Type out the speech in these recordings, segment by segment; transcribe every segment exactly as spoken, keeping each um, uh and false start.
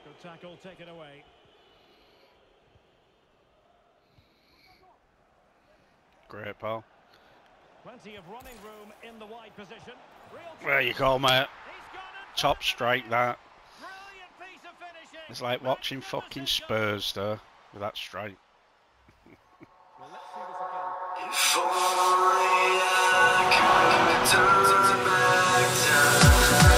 Good tackle taken away. Great, pal. Plenty of running room in the wide position. Real There you go, mate. Top strike, that. Brilliant piece of finishing. It's like watching fucking Spurs, though, with that strike. Well, let's see this again. If only I could turn back time.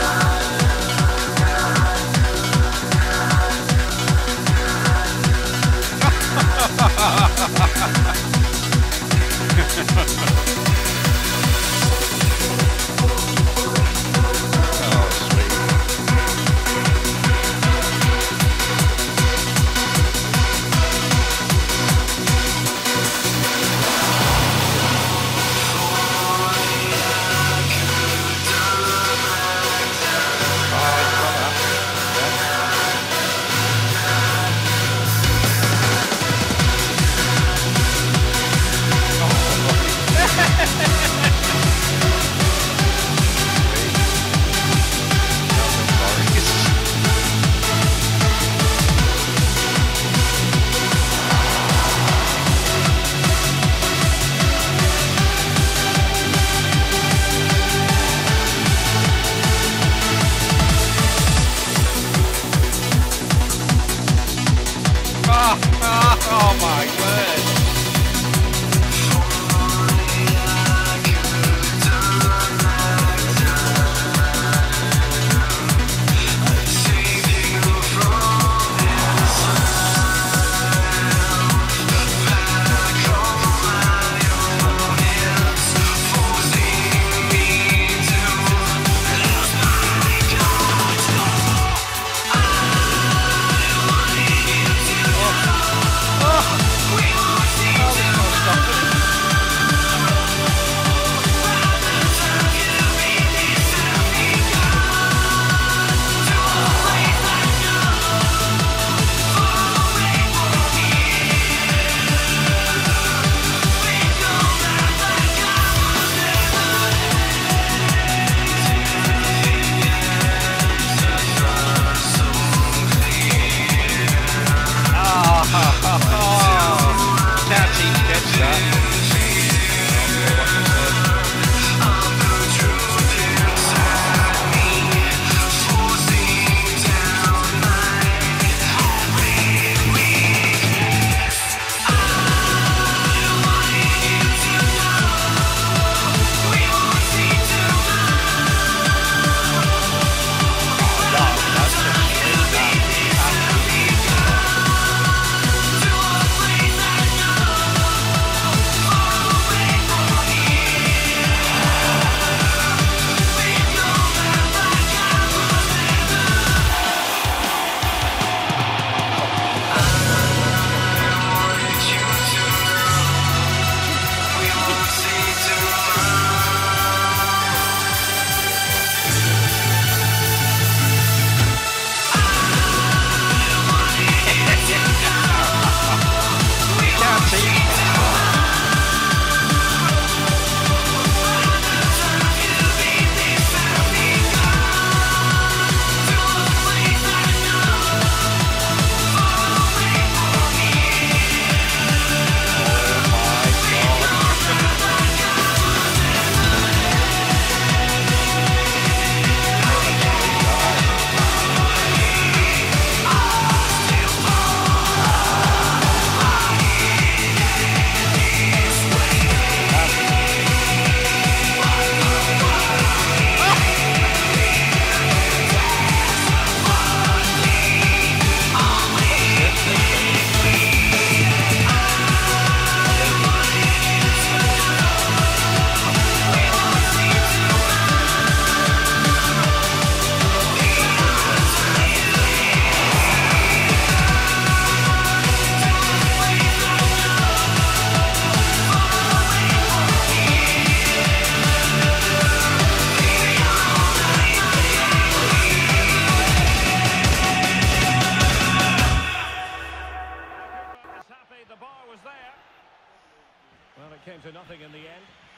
Oh my word! Can't seem to catch that. The bar was there. Well, it came to nothing in the end.